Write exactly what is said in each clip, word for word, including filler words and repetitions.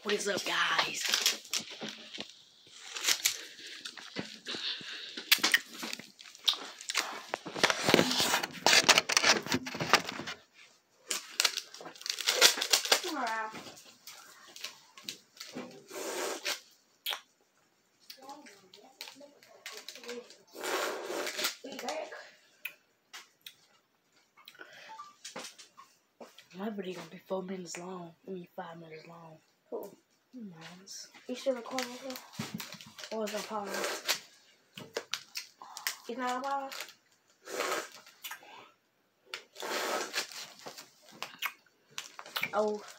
What is up, guys? Wow. My video gonna be four minutes long. I mean, five minutes long. Cool. Nice. You still recording here? Or is it pause? It's not a pause? Oh.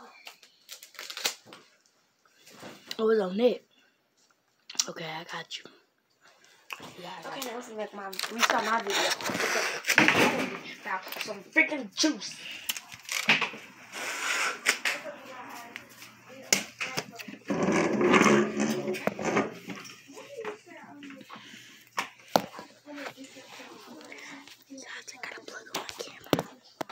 Oh, it's on it. Okay, I got you. Yeah, I got Okay, you. now let's make my restart my video. Now some freaking juice. I gotta plug on my camera.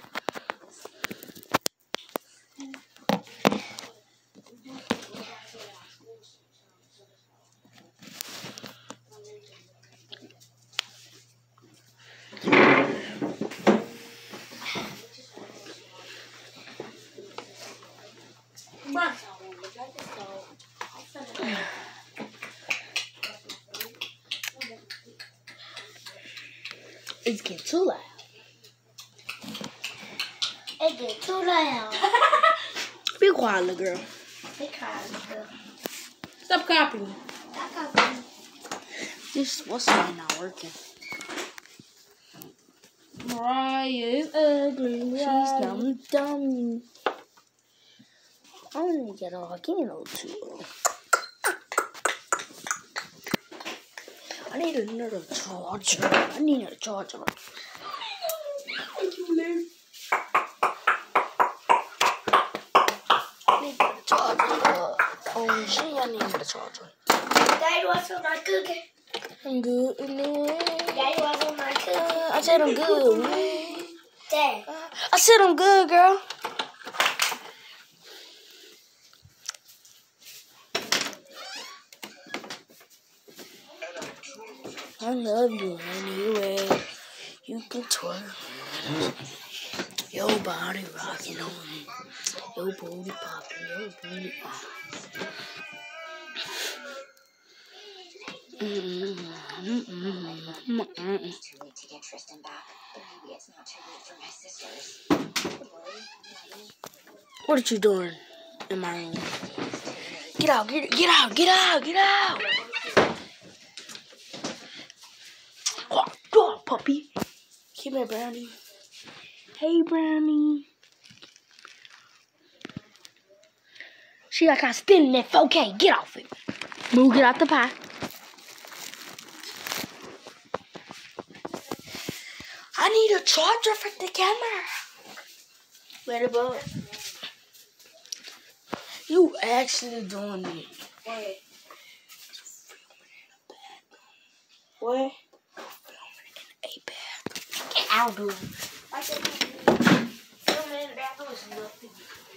It's getting too loud. It get too loud. Be quiet, little girl. Be quiet, girl. Stop copying. Stop copying. This what's not working. Mariah is ugly. She's dumb, dumb. I want to get all volcano too. I need another charger. I need a charger. I need a charger. Oh, gee, I need a charger. Daddy, what's on my cookie? I'm good. And then, Daddy, what's on my cookie? I said I'm good. Man. Dad. I said I'm good, girl. I love you anyway. You can twerk. Your body rocking on me. Your booty popping. Your booty popping. Mm-hmm. Mm-hmm. Mm-hmm. Too late to get Tristan back, but maybe it's not too late for my sisters. What are you doing in my room? Get out! Get get out! Get out! Get out! Oh, go on, puppy. Come here, Brownie. Hey, Brownie. She like I spinning that four K. Get off it. Move, get out the pie. I need a charger for the camera. Where the bug? You actually doing it. Where? Where? Filming in a bag. Get out, dude. I said, filming in the bathroom is nothing.